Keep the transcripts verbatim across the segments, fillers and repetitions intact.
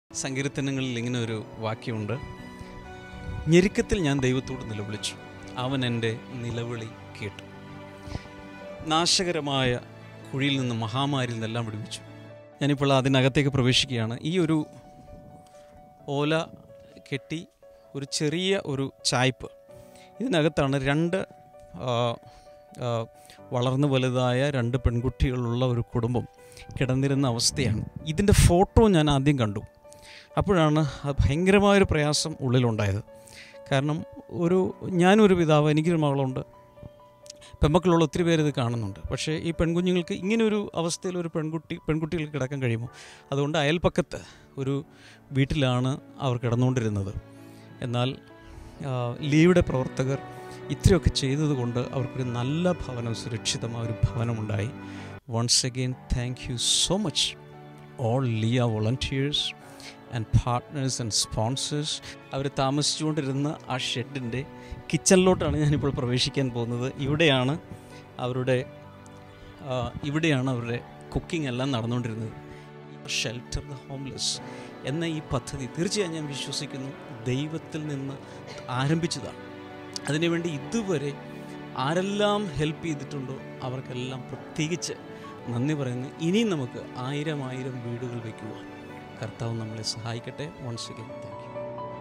സങ്കീർത്തനങ്ങളിൽ ഇങ്ങനെ ഒരു വാക്യമുണ്ട്, ഞെരുക്കത്തിൽ ഞാൻ ദൈവത്തോട് നിലവിളിച്ചു, അവൻ എൻ്റെ നിലവിളി കേട്ടു. നാശകരമായ കുഴിയിൽ നിന്ന്, മഹാമാരിയിൽ നിന്നെല്ലാം വിടുവിച്ചു. ഞാനിപ്പോൾ അതിനകത്തേക്ക് പ്രവേശിക്കുകയാണ്. ഈ ഒരു ഓല കെട്ടി ഒരു ചെറിയ ഒരു ചായ്പ്, ഇതിനകത്താണ് രണ്ട് വളർന്നു വലുതായ രണ്ട് പെൺകുട്ടികളുള്ള ഒരു കുടുംബം കിടന്നിരുന്ന അവസ്ഥയാണ്. ഇതിൻ്റെ ഫോട്ടോ ഞാൻ ആദ്യം കണ്ടു. അപ്പോഴാണ് അത് ഭയങ്കരമായൊരു പ്രയാസം ഉള്ളിലുണ്ടായത്. കാരണം ഒരു ഞാനൊരു പിതാവ്, എനിക്കൊരു മകളുണ്ട്, പെൺമക്കളുള്ള ഒത്തിരി പേര് ഇത് കാണുന്നുണ്ട്. പക്ഷേ ഈ പെൺകുഞ്ഞുങ്ങൾക്ക് ഇങ്ങനൊരു അവസ്ഥയിൽ ഒരു പെൺകുട്ടി പെൺകുട്ടികൾക്ക് കിടക്കാൻ കഴിയുമോ? അതുകൊണ്ട് അയൽപ്പക്കത്ത് ഒരു വീട്ടിലാണ് അവർ കിടന്നുകൊണ്ടിരുന്നത്. എന്നാൽ ലീയുടെ പ്രവർത്തകർ ഇത്രയൊക്കെ ചെയ്തതുകൊണ്ട് അവർക്കൊരു നല്ല ഭവനം, സുരക്ഷിതമായ ഒരു ഭവനമുണ്ടായി. Once again thank you so much all ലിയ volunteers and partners and sponsors. അവർ താമസിച്ചുകൊണ്ടിരുന്ന ആ ഷെഡിൻ്റെ കിച്ചണിലോട്ടാണ് ഞാനിപ്പോൾ പ്രവേശിക്കാൻ പോകുന്നത്. ഇവിടെയാണ് അവരുടെ ഇവിടെയാണ് അവരുടെ കുക്കിംഗ് എല്ലാം നടന്നുകൊണ്ടിരുന്നത്. ഷെൽട്ടർ ദ ഹോംലെസ് എന്ന ഈ പദ്ധതി തീർച്ചയായും ഞാൻ വിശ്വസിക്കുന്നു ദൈവത്തിൽ നിന്ന് ആരംഭിച്ചതാണ്. അതിനുവേണ്ടി ഇതുവരെ ആരെല്ലാം ഹെൽപ്പ് ചെയ്തിട്ടുണ്ടോ അവർക്കെല്ലാം പ്രത്യേകിച്ച് നന്ദി പറയുന്നു. ഇനിയും നമുക്ക് ആയിരം ആയിരം വീടുകൾ വയ്ക്കുവാൻ കർത്താവ് നമ്മളെ സഹായിക്കട്ടെ. Once again thank you.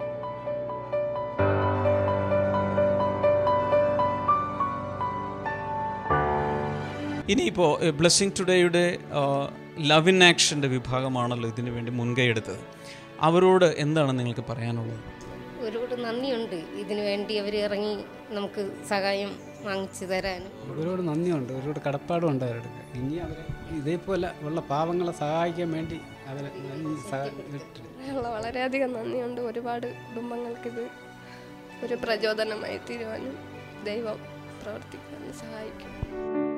ഇനിയിപ്പോൾ ബ്ലെസ്സിങ് ടുഡേയുടെ ലവ് ഇൻ ആക്ഷൻ്റെ വിഭാഗമാണല്ലോ ഇതിനു വേണ്ടി മുൻകൈ എടുത്തത്. അവരോട് എന്താണ് നിങ്ങൾക്ക് പറയാനുള്ളത്? ഒരുപാട് നന്ദിയുണ്ട്, ഇതിനു വേണ്ടി അവർ ഇറങ്ങി നമുക്ക് സഹായം വാങ്ങിച്ചു തരാനും ഒരുപാട് നന്ദിയുണ്ട്, ഒരുപാട് കടപ്പാടുണ്ട് അവരുടെ. ഇനി അവരെ ഇതേപോലെ ഉള്ള പാവങ്ങളെ സഹായിക്കാൻ വേണ്ടി അവരെ വളരെയധികം നന്ദിയുണ്ട്. ഒരുപാട് കുടുംബങ്ങൾക്കിത് ഒരു പ്രചോദനമായി തീരുവാനും ദൈവം പ്രവർത്തിക്കാനും സഹായിക്കും.